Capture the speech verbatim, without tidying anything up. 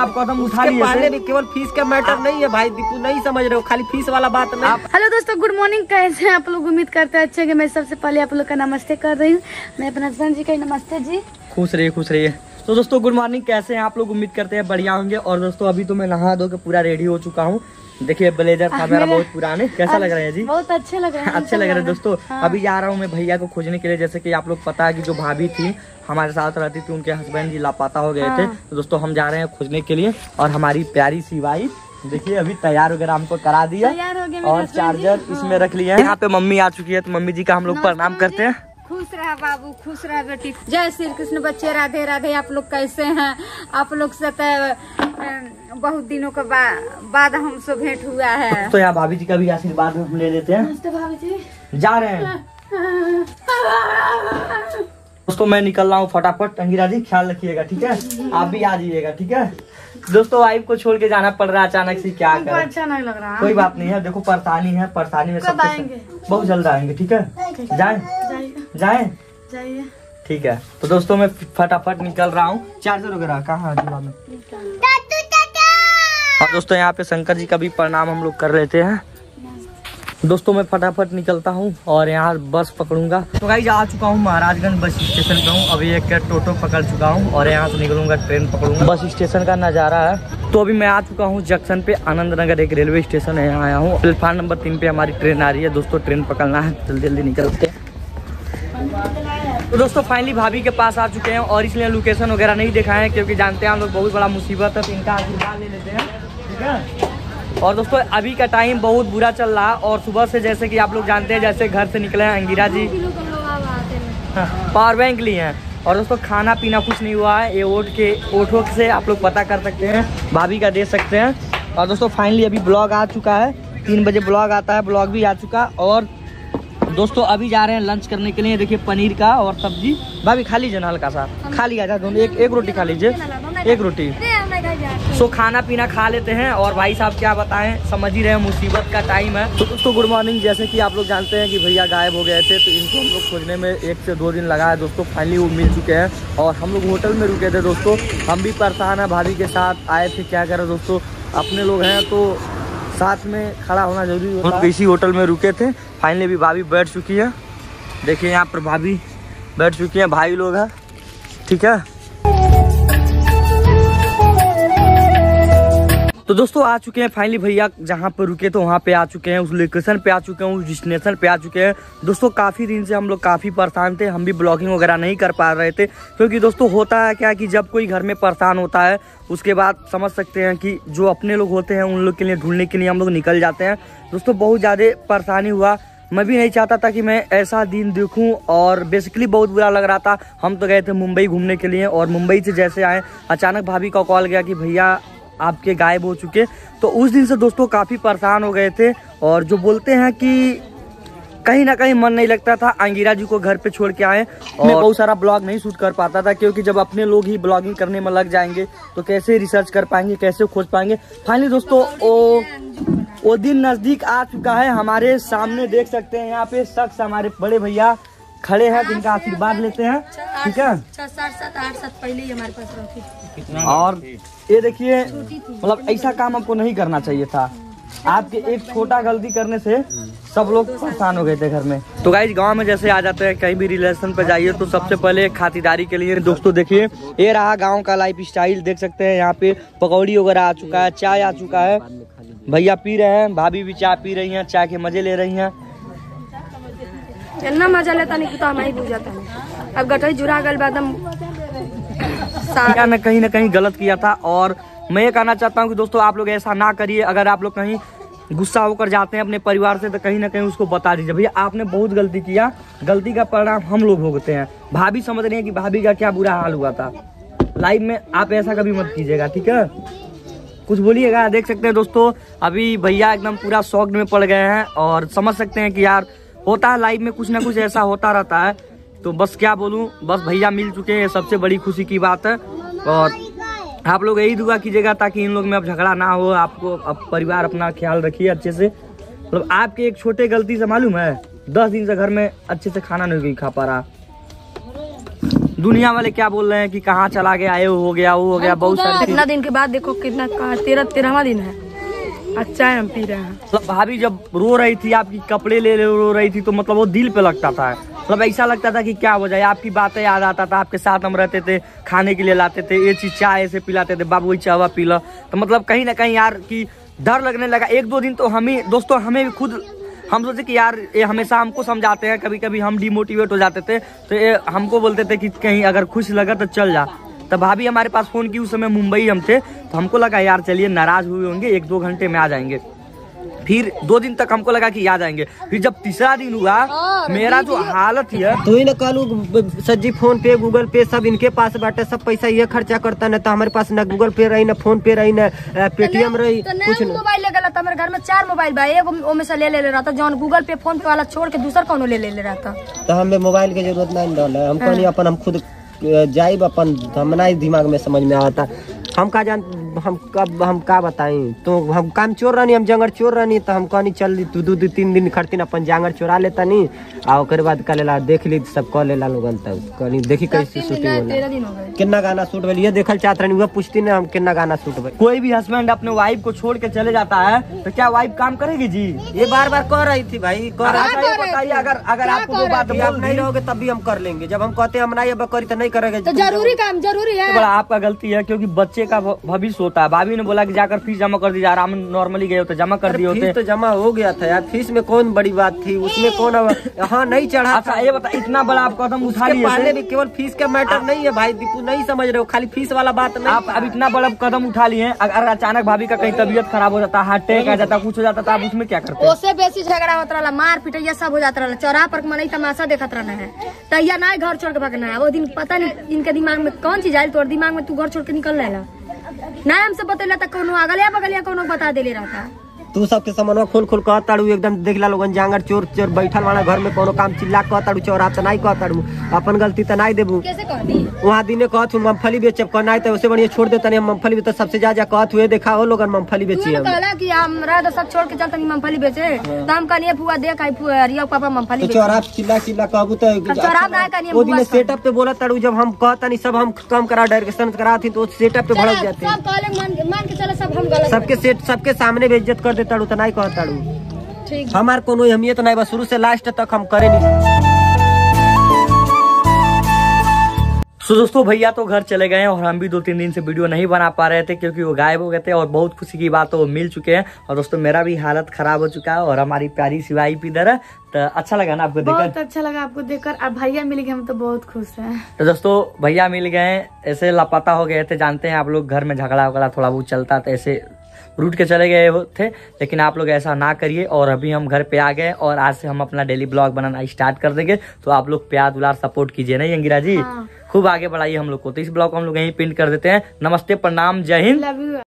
आप कदम उठा लिए भी केवल फीस का मैटर नहीं है भाई, दीपू नहीं समझ रहे हो, खाली फीस वाला बात नहीं। हेलो दोस्तों, गुड मॉर्निंग, कैसे हैं आप लोग? उम्मीद करते हैं अच्छे कि मैं सबसे पहले आप लोग का नमस्ते कर रही हूँ। मैं अपने हस्बैंड जी का नमस्ते जी। खुश रहिए खुश रहिए। तो दोस्तों गुड मॉर्निंग, कैसे हैं आप लोग? उम्मीद करते हैं बढ़िया होंगे। और दोस्तों अभी तो मैं नहा धो के पूरा रेडी हो चुका हूँ। देखिए ब्लेजर था मेरा बहुत पुराने, कैसा लग रहा है जी? बहुत अच्छे लग रहे हैं। अच्छे लग रहे हैं दोस्तों। हाँ। अभी जा रहा हूँ मैं भैया को खोजने के लिए। जैसे कि आप लोग पता है कि जो भाभी थी हमारे साथ रहती थी, उनके हस्बैंड जी लापता हो गए हाँ। थे। तो दोस्तों हम जा रहे हैं खोजने के लिए। और हमारी प्यारी सी वाइफ देखिए अभी तैयार वगैरह हमको करा दिया और चार्जर हाँ। इसमें रख लिया है। यहाँ पे मम्मी आ चुकी है, तो मम्मी जी का हम लोग प्रणाम करते हैं। खुश रहा बाबू, खुश रहा बेटी। जय श्री कृष्ण बच्चे, राधे राधे। आप लोग कैसे हैं? आप लोग से बहुत दिनों के बा, बाद हमसे भेंट हुआ है। तो यहाँ भाभी जी का भी आशीर्वाद हम ले लेते हैं। भाभी जी जा रहे हैं दोस्तों, मैं निकल रहा हूँ फटाफट। अंगिरा जी ख्याल रखिएगा, ठीक है? आप भी आ जाइएगा, ठीक है? दोस्तों वाइफ को छोड़ के जाना पड़ रहा है अचानक से, क्या करें? अच्छा नहीं लग रहा। कोई बात नहीं है, देखो परेशानी है, परेशानी में सब बहुत जल्द आएंगे, ठीक है? जाए जाए जाइए, ठीक है। तो दोस्तों मैं फटाफट निकल रहा हूँ। चार्जर वगैरह कहाँ है में? और दोस्तों यहाँ पे शंकर जी का भी प्रणाम हम लोग कर लेते हैं। दोस्तों मैं फटाफट निकलता हूँ और यहाँ बस पकड़ूंगा। तो गाइस आ चुका हूँ महाराजगंज बस स्टेशन पे हूँ। अभी एक टोटो पकड़ चुका हूँ और यहाँ से निकलूंगा, ट्रेन पकड़ूंगा। बस स्टेशन का नज़ारा है। तो अभी मैं आ चुका हूँ जंक्शन पे, आनंद नगर एक रेलवे स्टेशन है, यहाँ आया हूँ। प्लेटफार्म नंबर तीन पे हमारी ट्रेन आ रही है। दोस्तों ट्रेन पकड़ना है, जल्दी जल्दी निकलते हैं। तो दोस्तों फाइनली भाभी के पास आ चुके हैं और इसलिए लोकेशन वगैरह नहीं देखा है, क्योंकि जानते हैं हम लोग बहुत बड़ा मुसीबत है, तो इनका आशीर्वाद ले लेते हैं, ठीक है? और दोस्तों अभी का टाइम बहुत बुरा चल रहा है और सुबह से जैसे कि आप लोग जानते हैं, जैसे घर से निकले हैं अंगिरा जी पावर बैंक लिए हैं। और दोस्तों खाना पीना कुछ नहीं हुआ है। ये ओट के ओठो से आप लोग पता कर सकते हैं, भाभी का दे सकते हैं। और दोस्तों फाइनली अभी ब्लॉग आ चुका है, तीन बजे ब्लॉग आता है, ब्लॉग भी आ चुका। और दोस्तों अभी जा रहे हैं लंच करने के लिए। देखिए पनीर का और सब्जी। भाभी खा लीजिए ना हल्का सा, खा लिया जाए दोनों, एक एक रोटी खा लीजिए, एक रोटी। सो खाना पीना खा लेते हैं। और भाई साहब क्या बताएं, समझ ही रहे हैं मुसीबत का टाइम है। तो दोस्तों गुड मॉर्निंग। जैसे कि आप लोग जानते हैं कि भैया गायब हो गए थे, तो इनको हम लोग खोजने में एक से दो दिन लगा है। दोस्तों फाइनली वो मिल चुके हैं और हम लोग होटल में रुके थे। दोस्तों हम भी परेशान है, भाभी के साथ आए थे, क्या करें दोस्तों, अपने लोग हैं तो साथ में खड़ा होना जरूरी होता है। इसी होटल में रुके थे। फाइनली अभी भाभी बैठ चुकी है। देखिए यहाँ पर भाभी बैठ चुकी है, भाई लोग हैं, ठीक है? तो दोस्तों आ चुके हैं फाइनली भैया जहाँ पर रुके तो वहाँ पे आ चुके हैं, उस लोकेशन पे आ चुके हैं, उस डेस्टिनेशन पे आ चुके हैं। दोस्तों काफ़ी दिन से हम लोग काफ़ी परेशान थे, हम भी ब्लॉगिंग वगैरह नहीं कर पा रहे थे, क्योंकि दोस्तों होता है क्या कि जब कोई घर में परेशान होता है उसके बाद समझ सकते हैं कि जो अपने लोग होते हैं उन लोग के लिए ढूंढने के लिए हम लोग निकल जाते हैं। दोस्तों बहुत ज़्यादा परेशानी हुआ, मैं भी नहीं चाहता था कि मैं ऐसा दिन देखूं और बेसिकली बहुत बुरा लग रहा था। हम तो गए थे मुंबई घूमने के लिए और मुंबई से जैसे आए अचानक भाभी का कॉल गया कि भैया आपके गायब हो चुके। तो उस दिन से दोस्तों काफ़ी परेशान हो गए थे। और जो बोलते हैं कि कहीं ना कहीं मन नहीं लगता था, अंगिरा जी को घर पे छोड़ के आए और मैं बहुत सारा ब्लॉग नहीं शूट कर पाता था, क्योंकि जब अपने लोग ही ब्लॉगिंग करने में लग जाएंगे तो कैसे रिसर्च कर पाएंगे, कैसे खोज पाएंगे। फाइनली दोस्तों वो वो दिन नज़दीक आ चुका है। हमारे सामने देख सकते हैं यहाँ पे शख्स हमारे बड़े भैया खड़े हैं, जिनका आशीर्वाद लेते हैं, ठीक है? पहले ही हमारे पास रहती। और ये देखिए मतलब ऐसा काम आपको नहीं करना चाहिए था। आपके एक छोटा गलती करने से सब लोग परेशान हो गए थे घर में। तो गाइस गांव में जैसे आ जाते हैं, कहीं भी रिलेशन पे जाइए तो सबसे पहले खातिरदारी के लिए दोस्तों देखिए ये रहा गांव का लाइफ स्टाइल। देख सकते हैं यहाँ पे पकौड़ी वगैरह आ चुका है, चाय आ चुका है, भैया पी रहे हैं, भाभी भी चाय पी रही हैं, चाय के मजे ले रही हैं। इतना मजा लेता नहीं तो हमारी बुझ जाता है। अब गटई जुड़ा गल बादम मैं कहीं ना कहीं गलत किया था। और मैं ये कहना चाहता हूँ कि दोस्तों आप लोग ऐसा ना करिए। अगर आप लोग कहीं गुस्सा होकर जाते हैं अपने परिवार से, तो कहीं ना कहीं उसको बता दीजिए, भैया आपने बहुत गलती किया, गलती का परिणाम हम लोग भुगतते हैं। भाभी समझ रही है कि भाभी का क्या बुरा हाल हुआ था लाइफ में, आप ऐसा कभी मत कीजिएगा, ठीक है? कुछ बोलिएगा। देख सकते हैं दोस्तों अभी भैया एकदम पूरा शॉक में पड़ गए हैं और समझ सकते हैं कि यार होता है लाइफ में कुछ ना कुछ ऐसा होता रहता है। तो बस क्या बोलूं, बस भैया मिल चुके हैं, सबसे बड़ी खुशी की बात है। और आप लोग यही दुआ कीजिएगा ताकि इन लोग में अब झगड़ा ना हो। आपको अब परिवार अपना ख्याल रखिए अच्छे से। मतलब आपके एक छोटे गलती से मालूम है दस दिन से घर में अच्छे से खाना नहीं खा पा रहा। दुनिया वाले क्या बोल रहे हैं कि कहाँ चला गया, ये हो गया वो हो गया, बहुत सारे। कितना दिन के बाद देखो कितना तेरह तेरहवा दिन है, अच्छा है हम पी रहे हैं। मतलब भाभी जब रो रही थी आपकी कपड़े ले ले रो रही थी तो मतलब वो दिल पे लगता था, मतलब ऐसा लगता था कि क्या हो जाए, आपकी बातें याद आता था, आपके साथ हम रहते थे, खाने के लिए लाते थे, ये चीज चाय ऐसे पिलाते थे, बाबू वही चावा पी लो, तो मतलब कहीं ना कहीं यार की डर लगने लगा। एक दो दिन तो हमें दोस्तों हमें भी खुद हम सोचे कि यार ये हमेशा हमको समझाते हैं, कभी कभी हम डिमोटिवेट हो जाते थे तो ये हमको बोलते थे कि कहीं अगर खुश लगा तो चल जा। तब भाभी हमारे पास फोन की, उस समय मुंबई हम थे, तो हमको लगा यार चलिए नाराज हुए होंगे, एक दो घंटे में आ जाएंगे। फिर दो दिन तक हमको लगा कि आ जाएंगे, फिर जब तीसरा दिन हुआ मेरा जो हालत है तो ही ना कहलू सज्जी फोन पे गूगल पे सब इनके पास बाटे, सब पैसा ये खर्चा करता ना, तो हमारे पास ना गूगल पे रही ना फोन पे रही ना पेटीएम रही, कुछ नहीं। मोबाइल ले गया था मेरे घर में, चार मोबाइल भाई, एगो में से ले ले रहा था, जौन गूगल पे फोन पे वाला छोड़ के दूसरा कौन ले ले रहा था। तो हमें मोबाइल की जरूरत नहीं रहा, हम कहनी अपन हम खुद जाइब, अपन हमारा दिमाग में समझ में आता, हम का जान हम कब हम का बताई, तो हम काम चोर रहनी, हम जंगल चोर रहनी, तो हम कहनी चल दू दू दू तीन दिन खड़ती अपन जांगर चोरा लेता नहीं, आ ओकर बाद का लेला देख ली सब कह लेला लोगन, तब कहनी देखी कैसे शूटिंग होला, कितना गाना शूट भेल ये देखल चाहत रहनी, वह पूछती ना हम कितना गाना शूट भेल। कोई भी हस्बैंड अपने वाइफ को छोड़ के चले जाता है तो क्या वाइफ काम करेगी जी? ये बार बार कह रही थी भाई, कह रही थी। बताइए अगर अगर आपको वो बात आप नहीं रहोगे तब भी हम कर लेंगे, जब हम कहते हम नहीं अब करी तो नहीं करेंगे, तो जरूरी काम जरूरी है। बड़ा आपका गलती है क्योंकि बच्चे का भविष्य होता है। भाभी ने बोला कि जाकर फीस जमा कर दीजिए, आराम नॉर्मली गए हो तो जमा कर दिए होते। तो जमा हो गया था यार, फीस में कौन बड़ी बात थी, उसमें कौन हाँ नहीं चढ़ा। अच्छा ये बता, इतना बड़ा आप कदम उठा लिए, पहले भी केवल फीस का मैटर नहीं है भाई दीपू, नहीं समझ रहे हो, खाली फीस वाला बात नहीं। आप अब इतना बड़ा कदम उठा लिए, अगर अचानक भाभी का कहीं तबीयत खराब हो जाता, हार्ट अटैक आ जाता, कुछ हो जाता, तो आप उसमें क्या करते? उससे बेसी झगड़ा होता रहा, मार पिटैया सब हो जाता रहा, चौराहा पर मनई तमाशा देखत रहना है, तैया ना घर छोड़ के भागना है। वो दिन पता नहीं इनके दिमाग में कौन चीज आई, तोर दिमाग में तू घर छोड़ के निकल रहा ना, हमसे बतेला तक कोनो अगलिया बगलिया कोनो बता दे ले रहा था। तू सबके सामान खोल खोल कहताड़ू, एकदम देखला लोगन जांगर चोर चोर बैठल वाला घर में कोनो काम चिल्ला कहताड़ू, चोरा तो नहीं कहताड़ू, अपन गलती तो नहीं देबू। कैसे कहती वहाँ दिने कहत हूँ मूंगफली बेचब, कहना है तो उससे बढ़िया छोड़ देता नहीं, मूंगफली तो सबसे ज्यादा कहत हुए देखा हो लोगन मूंगफली बेची है। कहला कि हमरा तो सब छोड़ के चलता नहीं मूंगफली बेचे, तो हम कहलिए फुआ देख आई फुआ रिया पापा मूंगफली बेचे, चोरा चिल्ला चिल्ला कहबू तो चोरा ना कहनी वो दिन सेटअप पे बोला ताड़ू, जब हम कहता नहीं सब हम काम करा डायरेक्शन करा थी तो सेटअप पे भड़क जाते, सब कहले मान मान के चला सब हम गलत, सबके सेट सबके सामने बेइज्जत कर देता तो नहीं कहता। ठीक हमार कोनो अहमियत नहीं, बस शुरू से लास्ट तक हम करे नहीं। सो so, दोस्तों भैया तो घर चले गए हैं और हम भी दो तीन दिन से वीडियो नहीं बना पा रहे थे क्योंकि वो गायब हो गए थे, और बहुत खुशी की बात है वो मिल चुके हैं। और दोस्तों मेरा भी हालत खराब हो चुका है और हमारी प्यारी सी वाइफ इधर है, तो अच्छा लगा ना आपको देखकर? बहुत अच्छा लगा आपको देखकर, और भैया मिल गए, हम तो बहुत खुश हैं। तो दोस्तों भैया मिल गए, ऐसे लापता हो गए थे, जानते हैं आप लोग घर में झगड़ा वगड़ा थोड़ा बहुत चलता था, ऐसे रूट के चले गए थे, लेकिन आप लोग ऐसा ना करिए। और अभी हम घर पे आ गए और आज से हम अपना डेली ब्लॉग बनाना स्टार्ट कर देंगे, तो आप लोग प्यार दुलार सपोर्ट कीजिए, नहीं अंगिरा जी? हाँ। खूब आगे बढ़ाइए हम लोग को। तो इस ब्लॉग को हम लोग यहीं पिन कर देते हैं। नमस्ते, प्रणाम, जय हिंद। Love you.